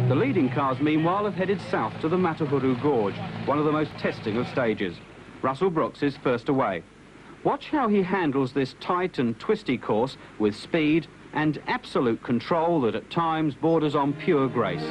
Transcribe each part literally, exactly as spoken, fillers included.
The leading cars, meanwhile, have headed south to the Matahuru Gorge, one of the most testing of stages. Russell Brooks is first away. Watch how he handles this tight and twisty course with speed and absolute control that at times borders on pure grace.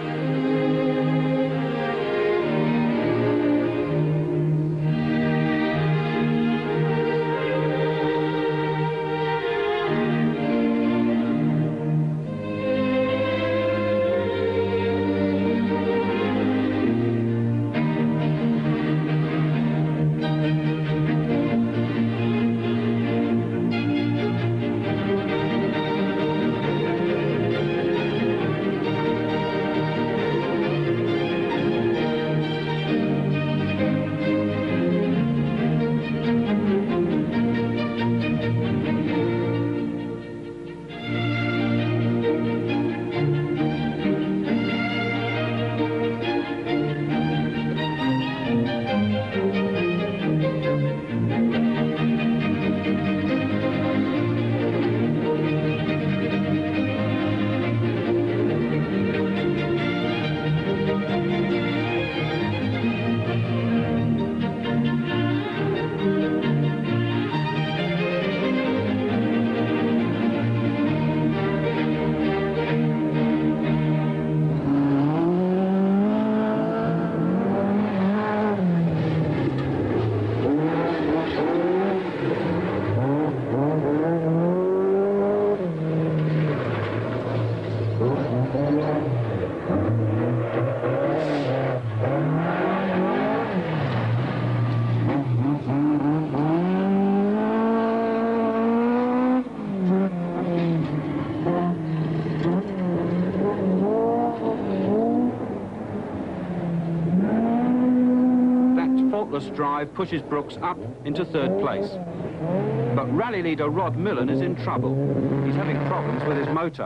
Drive pushes Brooks up into third place. But rally leader Rod Millen is in trouble. He's having problems with his motor.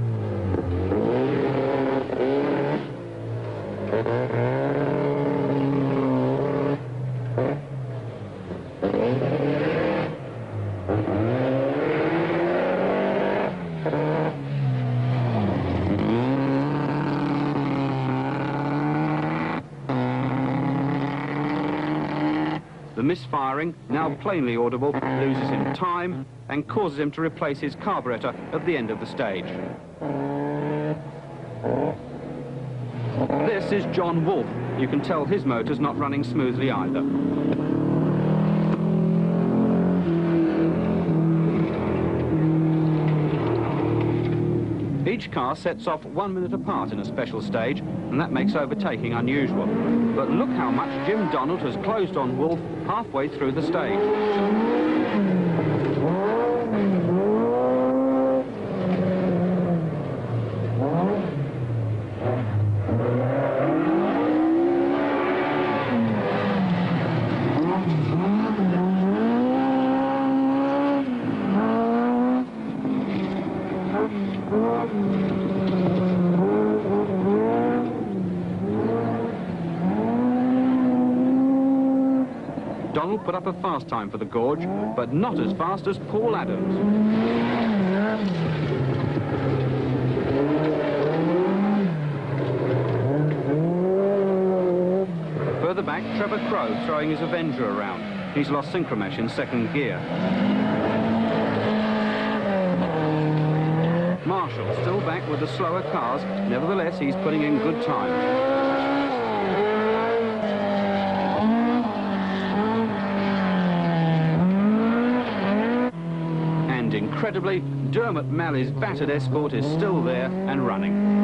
The misfiring, now plainly audible, loses him time and causes him to replace his carburettor at the end of the stage. This is John Wolfe. You can tell his motor's not running smoothly either. Each car sets off one minute apart in a special stage, and that makes overtaking unusual. But look how much Jim Donald has closed on Wolfe halfway through the stage. Donald put up a fast time for the Gorge, but not as fast as Paul Adams. Further back, Trevor Crowe throwing his Avenger around. He's lost synchromesh in second gear. Marshall still back with the slower cars. Nevertheless, he's putting in good time. Incredibly, Dermot Malley's battered Escort is still there and running.